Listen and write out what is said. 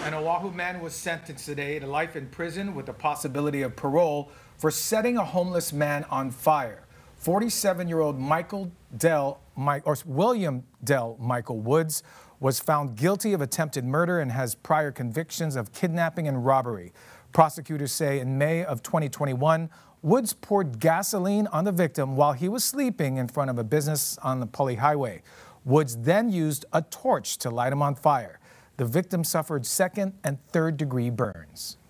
An Oahu man was sentenced today to life in prison with the possibility of parole for setting a homeless man on fire. 47-year-old William Dell Michael Woods was found guilty of attempted murder and has prior convictions of kidnapping and robbery. Prosecutors say in May of 2021, Woods poured gasoline on the victim while he was sleeping in front of a business on the Pali Highway. Woods then used a torch to light him on fire. The victim suffered second and third degree burns.